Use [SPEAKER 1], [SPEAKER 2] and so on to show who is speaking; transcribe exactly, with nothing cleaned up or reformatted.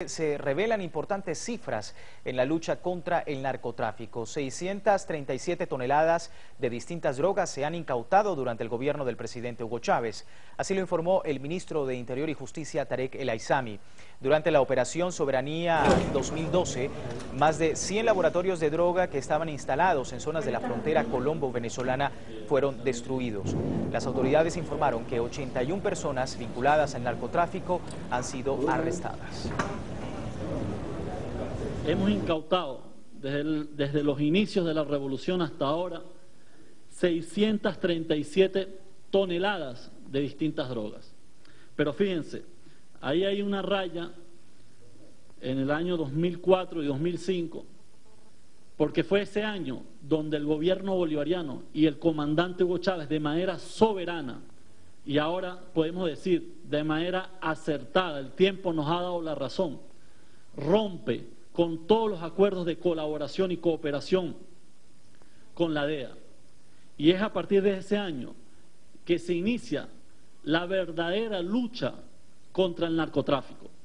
[SPEAKER 1] Se revelan importantes cifras en la lucha contra el narcotráfico. seiscientas treinta y siete toneladas de distintas drogas se han incautado durante el gobierno del presidente Hugo Chávez. Así lo informó el ministro de Interior y Justicia, Tarek El Aissami. Durante la operación Soberanía dos mil doce, más de cien laboratorios de droga que estaban instalados en zonas de la frontera colombo-venezolana fueron destruidos. Las autoridades informaron que ochenta y una personas vinculadas al narcotráfico han sido arrestadas.
[SPEAKER 2] Hemos incautado desde, el, desde los inicios de la revolución hasta ahora seiscientas treinta y siete toneladas de distintas drogas. Pero fíjense, ahí hay una raya en el año dos mil cuatro y dos mil cinco, porque fue ese año donde el gobierno bolivariano y el comandante Hugo Chávez, de manera soberana, y ahora podemos decir de manera acertada, el tiempo nos ha dado la razón, rompe con todos los acuerdos de colaboración y cooperación con la D E A. Y es a partir de ese año que se inicia la verdadera lucha contra el narcotráfico.